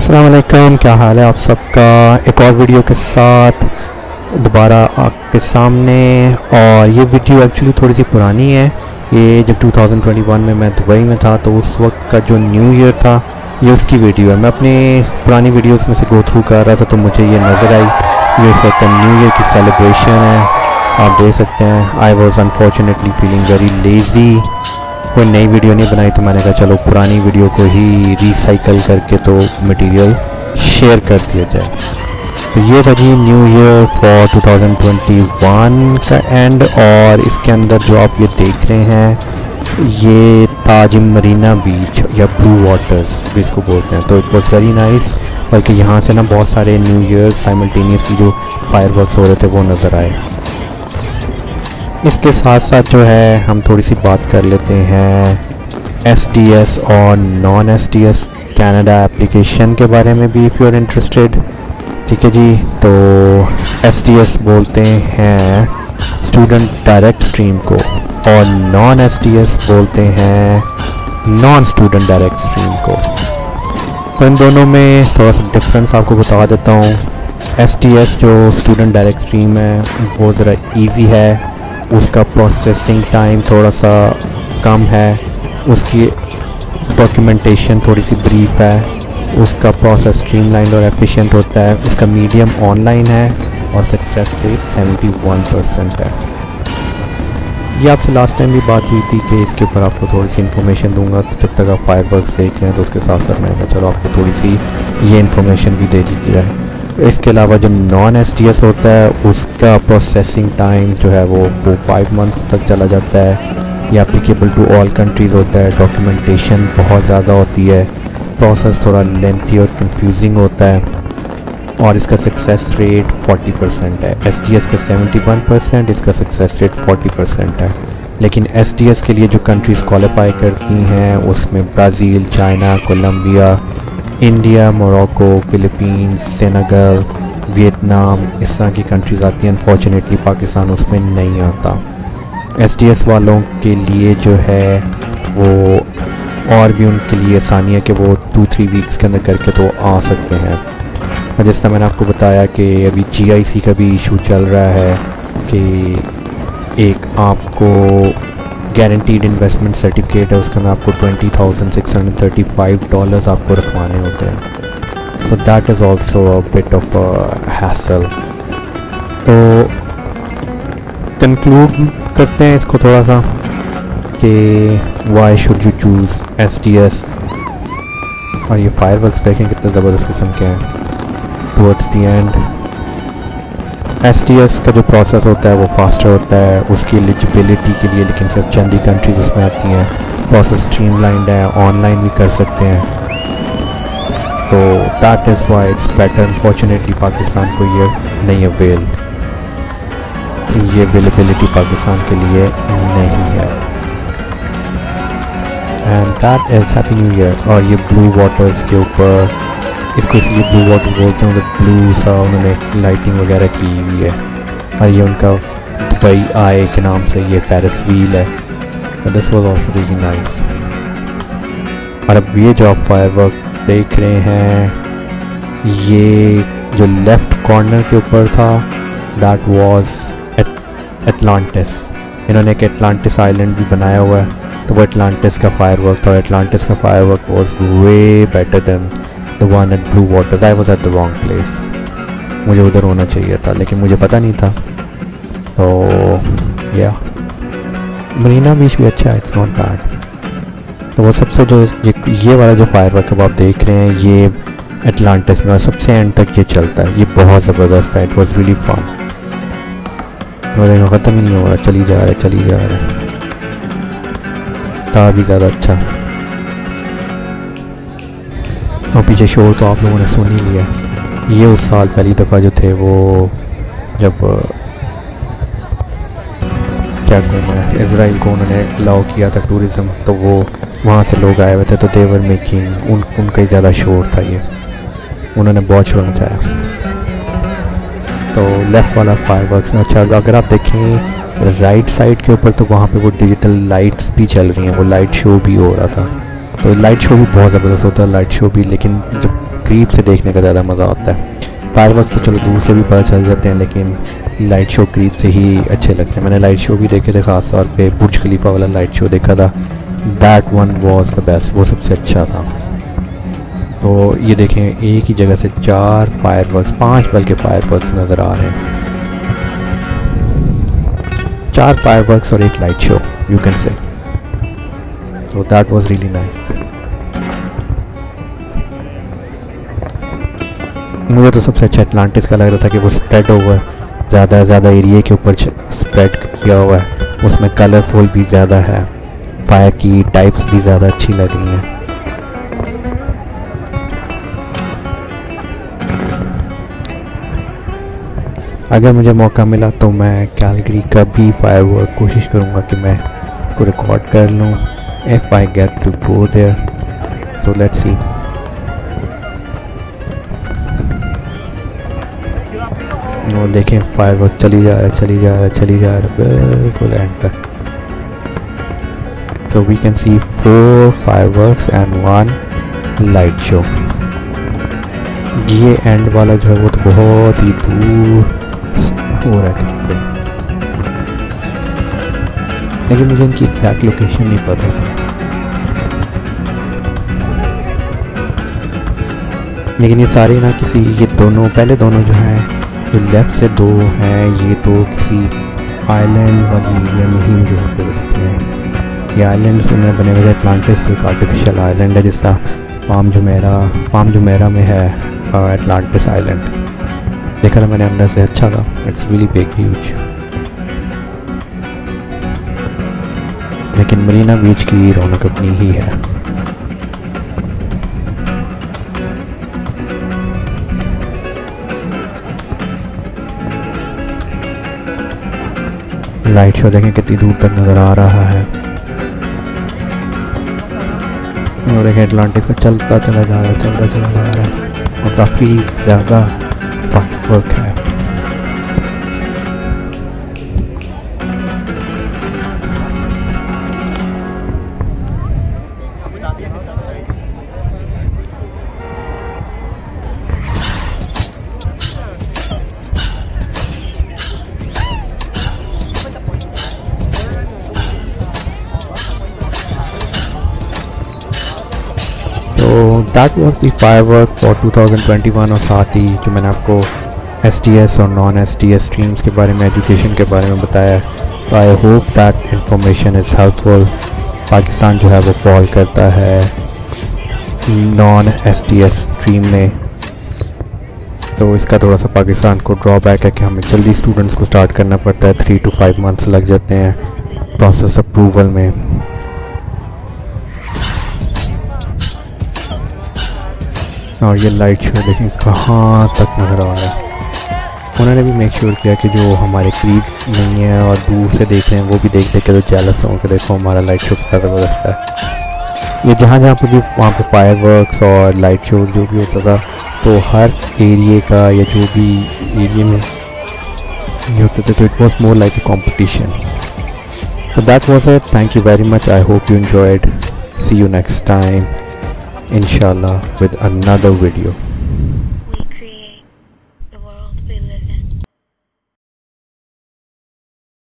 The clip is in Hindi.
अस्सलाम वालेकुम, क्या हाल है आप सबका। एक और वीडियो के साथ दोबारा आपके सामने। और ये वीडियो एक्चुअली थोड़ी सी पुरानी है। ये जब 2021 में मैं दुबई में था तो उस वक्त का जो न्यू ईयर था ये उसकी वीडियो है। मैं अपनी पुरानी वीडियोस में से गो थ्रू कर रहा था तो मुझे ये नज़र आई। ये उस वक्त का न्यू ईयर की सेलिब्रेशन है, आप देख सकते हैं। I was unfortunately feeling very lazy. कोई नई वीडियो नहीं बनाई तो मैंने कहा चलो पुरानी वीडियो को ही रिसाइकल करके तो मटेरियल शेयर कर दिया जाए। तो ये था जी न्यू ईयर फॉर 2021 का एंड। और इसके अंदर जो आप ये देख रहे हैं ये ताज मरीना बीच या ब्लू वाटर्स भी इसको बोलते हैं। तो इट वॉज वेरी नाइस। बल्कि यहाँ से ना बहुत सारे न्यू ईयर साइमल्टेनियसली जो फायरवर्क्स हो रहे थे वो नज़र आए। इसके साथ साथ जो है हम थोड़ी सी बात कर लेते हैं SDS और नॉन SDS कनाडा एप्लीकेशन के बारे में भी, इफ़ यू आर इंटरेस्टेड। ठीक है जी, तो SDS बोलते हैं स्टूडेंट डायरेक्ट स्ट्रीम को और नॉन SDS बोलते हैं नॉन स्टूडेंट डायरेक्ट स्ट्रीम को। तो इन दोनों में थोड़ा सा डिफरेंस आपको बता देता हूँ। SDS जो स्टूडेंट डायरेक्ट स्ट्रीम है वो ज़रा ईजी है, उसका प्रोसेसिंग टाइम थोड़ा सा कम है, उसकी डॉक्यूमेंटेशन थोड़ी सी ब्रीफ है, उसका प्रोसेस स्ट्रीमलाइन और एफिशिएंट होता है, उसका मीडियम ऑनलाइन है और सक्सेस रेट 71% है। ये आपसे लास्ट टाइम भी बात हुई थी कि इसके ऊपर आपको थोड़ी सी इन्फॉर्मेशन दूंगा। तो जब तक आप फायरवर्क्स देख रहे हैं तो उसके साथ साथ मैंने कहा चलो आपको थोड़ी सी ये इन्फॉर्मेशन भी दे दी जाए। इसके अलावा जो नॉन SDS होता है उसका प्रोसेसिंग टाइम जो है वो 4-5 मंथ्स तक चला जाता है। ये एप्लीकेबल टू ऑल कंट्रीज़ होता है। डॉक्यूमेंटेशन बहुत ज़्यादा होती है, प्रोसेस थोड़ा लेंथी और कंफ्यूजिंग होता है और इसका सक्सेस रेट 40% है। SDS का 71%, इसका सक्सेस रेट 40% है। लेकिन SDS के लिए जो कंट्रीज़ क्वालिफाई करती हैं उसमें Brazil, China, Colombia, India, Morocco, Philippines, Senegal, Vietnam, इस तरह की कंट्रीज़ आती हैं। अनफॉर्चुनेटली पाकिस्तान उसमें नहीं आता। SDS वालों के लिए जो है वो और भी उनके लिए आसानी है कि वो 2-3 वीक्स के अंदर करके तो आ सकते हैं। और जिस तरह मैंने आपको बताया कि अभी GIC का भी इशू चल रहा है कि एक आपको गारंटीड इन्वेस्टमेंट सर्टिफिकेट है, उसके अंदर आपको $20,635 आपको रखवाने होते हैं। तो that is also a bit of a hassle. तो कंक्लूड करते हैं इसको थोड़ा सा कि why should you choose SDS। और ये फायरवर्क्स देखें कितने ज़बरदस्त किस्म के हैं टुवर्ड्स द एंड। SDS का जो प्रोसेस होता है वो फास्टर होता है उसकी एलिजिबिलिटी के लिए, लेकिन सिर्फ चंद ही कंट्रीज उसमें आती हैं। प्रोसेस स्ट्रीमलाइंड है, ऑनलाइन भी कर सकते हैं। तो that is why it's better. Unfortunately Pakistan को ये नहीं अवेल, ये अवेलेबिलिटी पाकिस्तान के लिए नहीं है। And that is happy new year. और ये ब्लू वाटर्स के ऊपर, इसको इसलिए ब्लू वाटर बोलते हैं, ब्लू सा उन्होंने लाइटिंग वगैरह की हुई है। और ये उनका दुबई आए के नाम से ये फेरिस व्हील है। This was also really nice. और अब ये जो आप फायरवर्क देख रहे हैं ये जो लेफ़्ट कॉर्नर के ऊपर था दैट वाज एटलांटिस। इन्होंने एक एटलांटिस आइलैंड भी बनाया हुआ है, तो वो एटलांटिस का फायरवर्क था। एटलांटिस का firework was way better than The one at Blue Waters. I was at the wrong place. मुझे उधर होना चाहिए था लेकिन मुझे पता नहीं था। तो या मरीना बीच भी अच्छा है, इट्स नॉट बैड। तो वो सबसे जो ये वाला जो फायरवर्क अब आप देख रहे हैं ये एटलांटिस में और सबसे एंड तक ये चलता है। ये बहुत ज़बरदस्त है। It was really fun. तो ख़त्म ही नहीं हो रहा, चली जा रहा है। था भी ज़्यादा अच्छा। और पीछे शोर तो आप लोगों ने सुन ही लिया। ये उस साल पहली दफ़ा जो थे वो जब क्या कहूँ मैं, इज़राइल को उन्होंने अलाउ किया था टूरिज़म, तो वो वहाँ से लोग आए हुए थे तो देवर मेकिंग उनका ही ज़्यादा शोर था। ये उन्होंने बहुत शोर मचाया। तो लेफ़्ट वाला फायरवर्क्स अच्छा। अगर आप देखें राइट साइड के ऊपर तो वहाँ पे वो डिजिटल लाइट्स भी चल रही हैं, वो लाइट शो भी हो रहा था। तो लाइट शो भी बहुत ज़बरदस्त होता है लाइट शो भी, लेकिन जब करीब से देखने का ज़्यादा मज़ा आता है। फायरवर्क्स तो चलो दूर से भी पता चल जाते हैं, लेकिन लाइट शो करीब से ही अच्छे लगते हैं। मैंने लाइट शो भी देखे थे, ख़ास तौर पे बुर्ज खलीफा वाला लाइट शो देखा था। That one was the best, वो सबसे अच्छा था। तो ये देखें, एक ही जगह से 4 फायरवर्क्स, 5 बल्कि फायरवर्क्स नज़र आ रहे हैं। 4 फायरवर्क्स और एक light show, you can say. तो दैट वाज रियली नाइस। मुझे तो सबसे अच्छा एटलांटिस का लग रहा था कि वो स्प्रेड ओवर ज़्यादा एरिया के ऊपर स्प्रेड किया हुआ है, उसमें कलरफुल भी ज़्यादा है, फायर की टाइप्स भी ज़्यादा अच्छी लग रही हैं। अगर मुझे मौका मिला तो मैं कैलगरी का भी फायरवर्क कोशिश करूँगा कि मैं को रिकॉर्ड कर लूँ, if I get to go there. So let's see. वो देखें, फायरवर्क चली जा रहा है बिल्कुल एंड तक। So we can see 4 fireworks and 1 light show. ये एंड वाला जो है वो तो बहुत ही दूर हो रहा है, लेकिन मुझे इनकी एग्जैक्ट लोकेशन नहीं पता था। लेकिन ये सारे ना किसी, ये दोनों पहले दोनों जो हैं, जो लेफ़्ट से 2 हैं, ये तो किसी आइलैंड वाली एरिया में ही मुझे होते हुए दिखते हैं। ये आइलैंड से उन्हें बने हुए एटलांटिस, जो एक आर्टिफिशियल आइलैंड है, जिसका पाम जुमेरा में है एटलांटिस आइलैंड। देखा था मैंने अंदर से, अच्छा था। It's really big, huge. लेकिन मरीना बीच की रौनक अपनी ही है। लाइट शो देखें कितनी दूर तक नज़र आ रहा है। और देखें एटलांटिस का चलता चला जा रहा है और काफ़ी ज़्यादा फायरवर्क है। तो that was the firework for 2021। और साथ ही जो मैंने आपको STS और नॉन STS स्ट्रीम्स के बारे में, एजुकेशन के बारे में बताया, तो I hope that information is helpful. Pakistan जो है वो फॉल करता है नॉन STS स्ट्रीम में, तो इसका थोड़ा सा पाकिस्तान को ड्रॉबैक है कि हमें जल्दी स्टूडेंट्स को स्टार्ट करना पड़ता है। 3 to 5 मंथ्स लग जाते हैं प्रोसेस अप्रूवल में। और ये लाइट शो देखें कहाँ तक नज़र आ रहा है। उन्होंने भी मेक श्योर किया कि जो हमारे करीब नहीं है और दूर से देख रहे हैं वो भी देख के तो जेलस हों कि देखो हमारा लाइट शो कितना ज़बरदस्त है। ये जहाँ पर भी वहाँ पे फायरवर्क्स और लाइट शो जो भी होता था, तो हर एरिए का या जो भी एरिए में ये होते थे, तो it was more like a competition. तो that was it. Thank you very much. I hope you enjoyed. See you next time, inshallah, with another video.